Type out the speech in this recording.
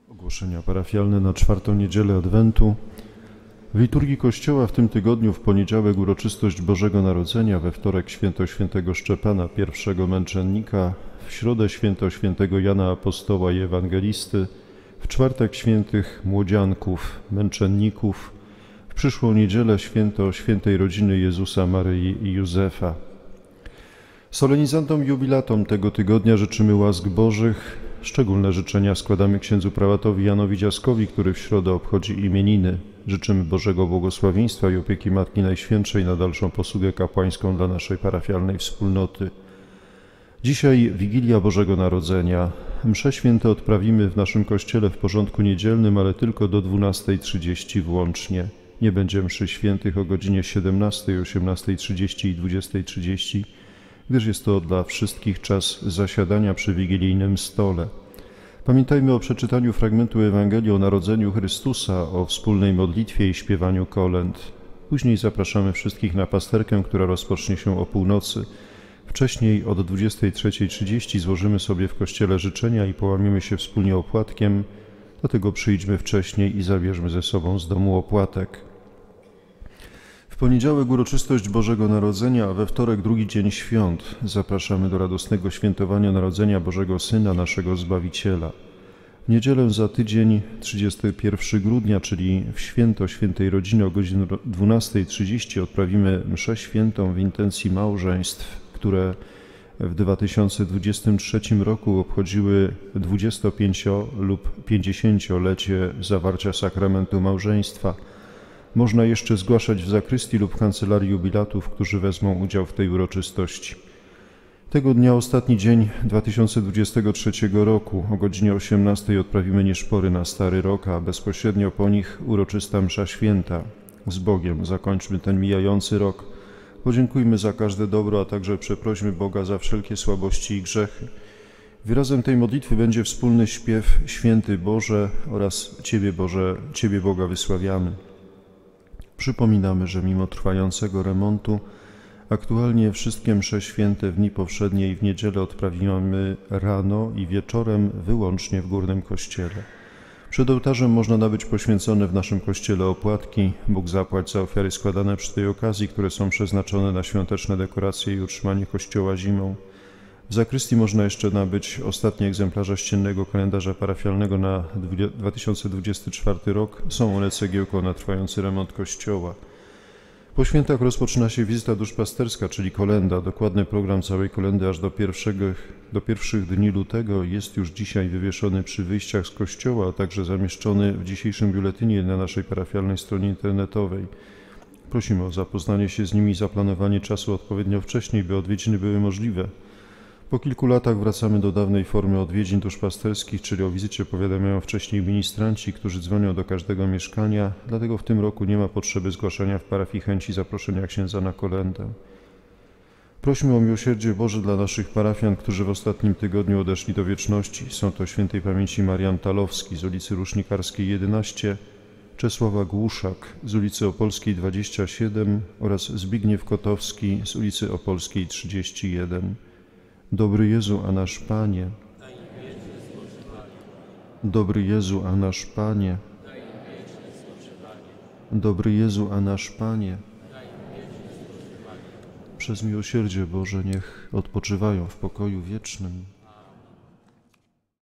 Ogłoszenia parafialne na czwartą niedzielę Adwentu. W liturgii Kościoła w tym tygodniu w poniedziałek uroczystość Bożego Narodzenia, we wtorek święto świętego Szczepana, pierwszego męczennika, w środę święto świętego Jana Apostoła i Ewangelisty, w czwartek świętych młodzianków, męczenników, w przyszłą niedzielę święto świętej rodziny Jezusa, Maryi i Józefa. Solenizantom i jubilatom tego tygodnia życzymy łask Bożych. Szczególne życzenia składamy księdzu prałatowi Janowi Dziaskowi, który w środę obchodzi imieniny. Życzymy Bożego błogosławieństwa i opieki Matki Najświętszej na dalszą posługę kapłańską dla naszej parafialnej wspólnoty. Dzisiaj Wigilia Bożego Narodzenia. Msze święte odprawimy w naszym kościele w porządku niedzielnym, ale tylko do 12:30 włącznie. Nie będzie mszy świętych o godzinie 17, 18:30 i 20:30, gdyż jest to dla wszystkich czas zasiadania przy wigilijnym stole. Pamiętajmy o przeczytaniu fragmentu Ewangelii o Narodzeniu Chrystusa, o wspólnej modlitwie i śpiewaniu kolęd. Później zapraszamy wszystkich na pasterkę, która rozpocznie się o północy. Wcześniej od 23:30 złożymy sobie w kościele życzenia i połamiemy się wspólnie opłatkiem, dlatego przyjdźmy wcześniej i zabierzmy ze sobą z domu opłatek. W poniedziałek uroczystość Bożego Narodzenia, a we wtorek drugi dzień świąt. Zapraszamy do radosnego świętowania Narodzenia Bożego Syna, naszego Zbawiciela. W niedzielę za tydzień, 31 grudnia, czyli w święto świętej rodziny o godzinie 12:30 odprawimy mszę świętą w intencji małżeństw, które w 2023 roku obchodziły 25- lub 50-lecie zawarcia sakramentu małżeństwa. Można jeszcze zgłaszać w zakrystii lub w kancelarii jubilatów, którzy wezmą udział w tej uroczystości. Tego dnia, ostatni dzień 2023 roku, o godzinie 18:00 odprawimy nieszpory na Stary Rok, a bezpośrednio po nich uroczysta msza święta. Z Bogiem zakończmy ten mijający rok. Podziękujmy za każde dobro, a także przeprośmy Boga za wszelkie słabości i grzechy. Wyrazem tej modlitwy będzie wspólny śpiew Święty Boże oraz Ciebie, Boże, Ciebie Boga wysławiamy. Przypominamy, że mimo trwającego remontu aktualnie wszystkie msze święte w dni powszednie i w niedzielę odprawimy rano i wieczorem wyłącznie w górnym kościele. Przed ołtarzem można nabyć poświęcone w naszym kościele opłatki. Bóg zapłać za ofiary składane przy tej okazji, które są przeznaczone na świąteczne dekoracje i utrzymanie kościoła zimą. W zakrystii można jeszcze nabyć ostatnie egzemplarze ściennego kalendarza parafialnego na 2024 rok. Są one cegiełką na trwający remont kościoła. Po świętach rozpoczyna się wizyta duszpasterska, czyli kolenda. Dokładny program całej kolendy aż do pierwszych dni lutego jest już dzisiaj wywieszony przy wyjściach z kościoła, a także zamieszczony w dzisiejszym biuletynie na naszej parafialnej stronie internetowej. Prosimy o zapoznanie się z nimi i zaplanowanie czasu odpowiednio wcześniej, by odwiedziny były możliwe. Po kilku latach wracamy do dawnej formy odwiedzin duszpasterskich, czyli o wizycie powiadamiają wcześniej ministranci, którzy dzwonią do każdego mieszkania, dlatego w tym roku nie ma potrzeby zgłaszania w parafii chęci zaproszenia księdza na kolędę. Prośmy o miłosierdzie Boże dla naszych parafian, którzy w ostatnim tygodniu odeszli do wieczności. Są to świętej pamięci Marian Talowski z ulicy Rusznikarskiej 11, Czesława Głuszak z ulicy Opolskiej 27 oraz Zbigniew Kotowski z ulicy Opolskiej 31. Dobry Jezu, a nasz Panie. Dobry Jezu, a nasz Panie. Dobry Jezu, a nasz Panie. Przez miłosierdzie Boże niech odpoczywają w pokoju wiecznym.